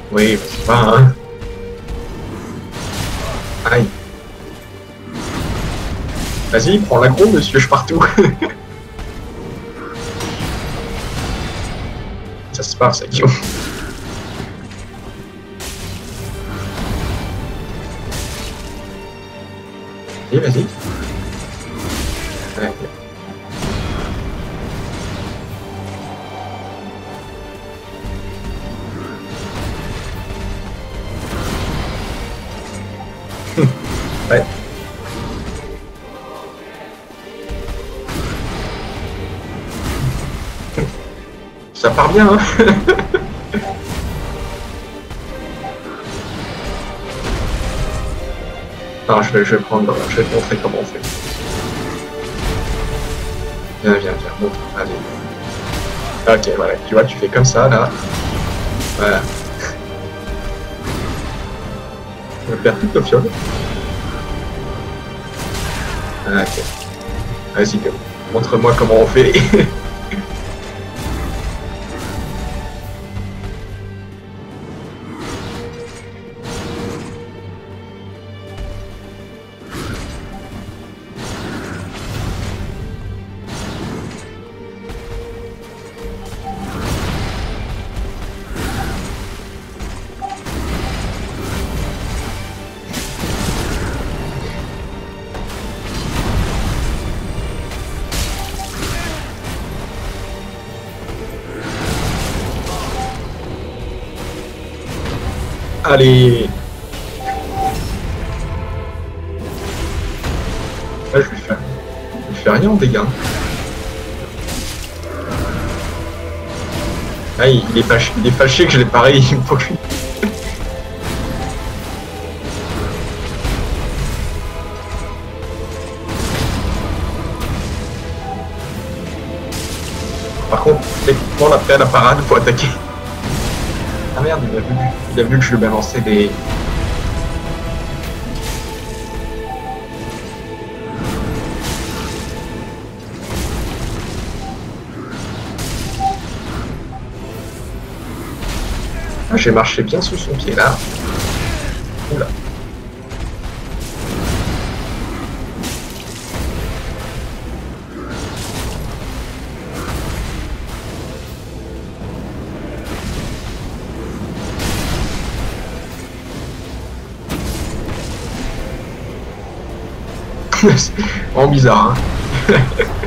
Oui, bah, c'est pas, hein. Aïe. Vas-y, prends l'aggro, monsieur, je pars tout. Ça se passe, ça, Guillaume. Vas-y, vas-y. Ouais. Ouais. Ça part bien, hein. Non, je vais prendre, je vais te montrer comment on fait. Viens, viens, viens, montre, allez. Ok, voilà, tu vois, tu fais comme ça, là. Voilà. Je vais faire tout le fiole. Ah, ok. Vas-y, montre-moi comment on fait. Allez. Là, je lui fais rien en dégâts. Ah, il est fâché que je l'ai pareil. Il faut que... Par contre, techniquement, après la parade, faut attaquer. Ah merde, il a vu que je lui balançais des... Ah, j'ai marché bien sous son pied là. Oula. C'est vraiment bizarre, hein.